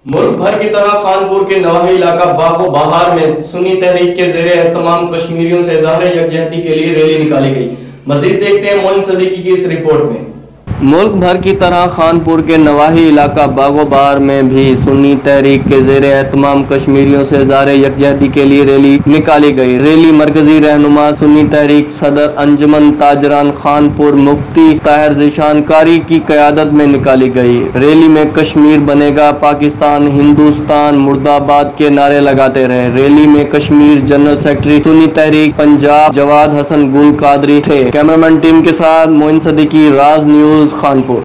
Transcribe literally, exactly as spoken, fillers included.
ملک بھر کی طرح خانپور کے نواحی علاقہ باغ و بہار میں سنی تحریک کے زیر اہتمام کشمیریوں سے اظہار یکجہتی کے لیے ریلی نکالی گئی۔ مزید دیکھتے ہیں معین صدیقی کی اس رپورٹ میں۔ ملک بھر کی طرح خانپور کے نواحی علاقہ باغ و بہار میں بھی سنی تحریک کے زیر اہتمام کشمیریوں سے اظہار یکجہتی کے لیے ریلی نکالی گئی۔ ریلی مرکزی رہنما سنی تحریک صدر انجمن تاجران خانپور مفتی طاہر ذیشان قاری کی قیادت میں نکالی گئی۔ ریلی میں کشمیر بنے گا پاکستان، ہندوستان مرد آباد کے نعرے لگاتے رہے۔ ریلی میں کشمیر جنرل سیکرٹری سنی تحریک پنجاب جواد حسن گل قادری تھے۔ کیمرامین ٹیم کے ساتھ معین صدیقی، راز نیوز، خانپور۔